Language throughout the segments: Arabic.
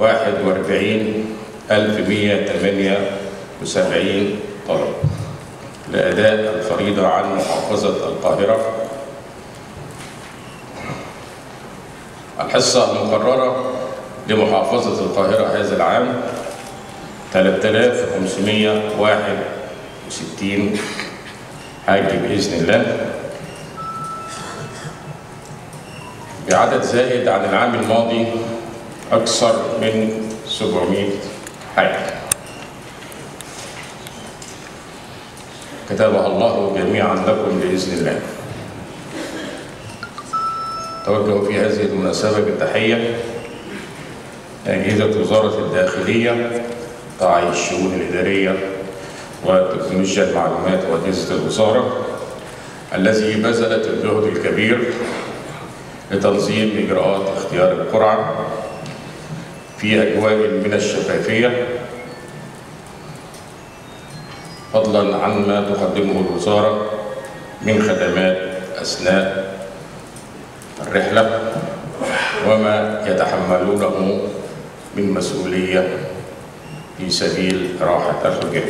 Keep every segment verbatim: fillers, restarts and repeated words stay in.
واحد وأربعين ألف ومئة وثمانية وسبعين طالب لأداء الفريضة عن محافظة القاهرة. الحصة المقررة لمحافظة القاهرة هذا العام ثلاثة آلاف وخمسمئة وواحد وستين حاج بإذن الله، بعدد زائد عن العام الماضي أكثر من سبعمئة حاج كتبها الله جميعا لكم بإذن الله. توجه في هذه المناسبة بالتحية أجهزة وزارة الداخلية، قطاع الشؤون الإدارية وتكنولوجيا المعلومات وأجهزة الوزارة الذي بذلت الجهد الكبير لتنظيم إجراءات اختيار القرعة في أجواء من الشفافية، فضلاً عن ما تقدمه الوزارة من خدمات أثناء الرحلة وما يتحملونه من مسؤولية في سبيل راحة الحجاج.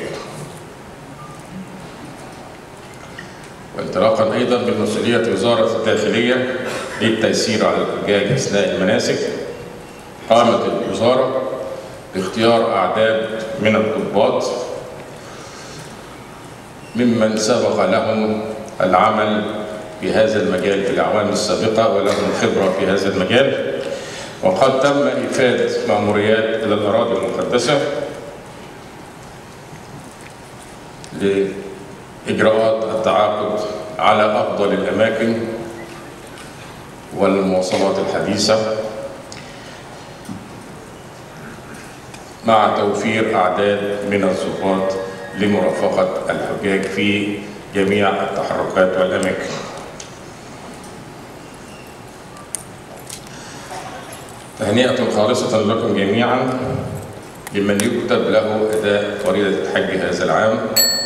وانطلاقاً أيضاً بمسؤولية وزارة الداخلية للتيسير على الحجاج أثناء المناسك، قامت الوزارة باختيار أعداد من الضباط ممن سبق لهم العمل في هذا المجال في الأعوام السابقة ولهم خبرة في هذا المجال، وقد تم إفادة مأموريات إلى الأراضي المقدسة لإجراءات التعاقد على أفضل الأماكن والمواصلات الحديثة، مع توفير أعداد من الضباط لمرافقة الحجاج في جميع التحركات والأماكن. تهنئة خالصة لكم جميعا لمن يكتب له أداء فريضة الحج هذا العام.